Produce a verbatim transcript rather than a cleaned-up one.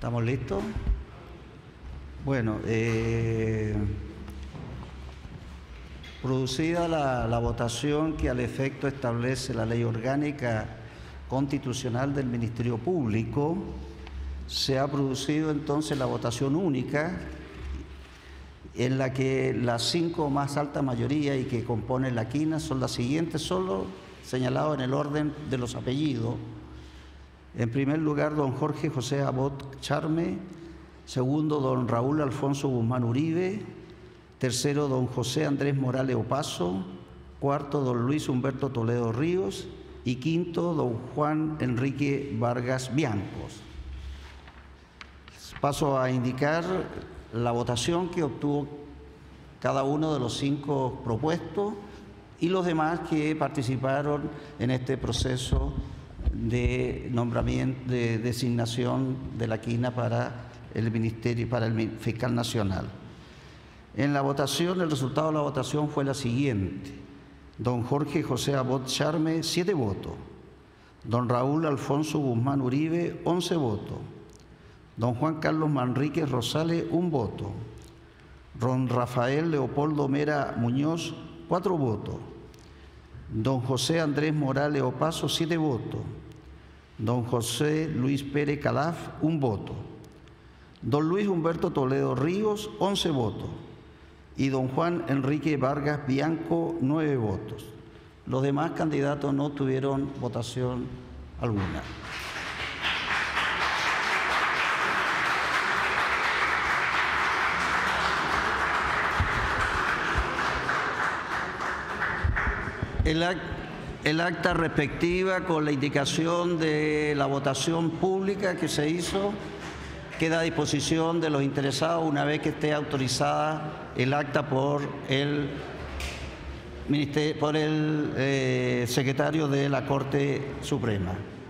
¿Estamos listos? Bueno, eh, producida la, la votación que al efecto establece la Ley Orgánica Constitucional del Ministerio Público, se ha producido entonces la votación única en la que las cinco más alta mayoría y que componen la quina son las siguientes, solo señalados en el orden de los apellidos. En primer lugar, don Jorge José Abot Charme. Segundo, don Raúl Alfonso Guzmán Uribe. Tercero, don José Andrés Morales Opaso. Cuarto, don Luis Humberto Toledo Ríos. Y quinto, don Juan Enrique Vargas Biancos. Paso a indicar la votación que obtuvo cada uno de los cinco propuestos y los demás que participaron en este proceso de nombramiento, de designación de la quina para el Ministerio, para el Fiscal Nacional. En la votación, el resultado de la votación fue la siguiente: don Jorge José Abot Charme, siete votos; don Raúl Alfonso Guzmán Uribe, once votos; don Juan Carlos Manríquez Rosales, un voto; don Rafael Leopoldo Mera Muñoz, cuatro votos; don José Andrés Morales Opaso, siete votos; don José Luis Pérez Calaf, un voto; don Luis Humberto Toledo Ríos, once votos; y don Juan Enrique Vargas Bianco, nueve votos. Los demás candidatos no tuvieron votación alguna. El acta, el acta respectiva con la indicación de la votación pública que se hizo queda a disposición de los interesados una vez que esté autorizada el acta por el, ministerio, por el eh, secretario de la Corte Suprema.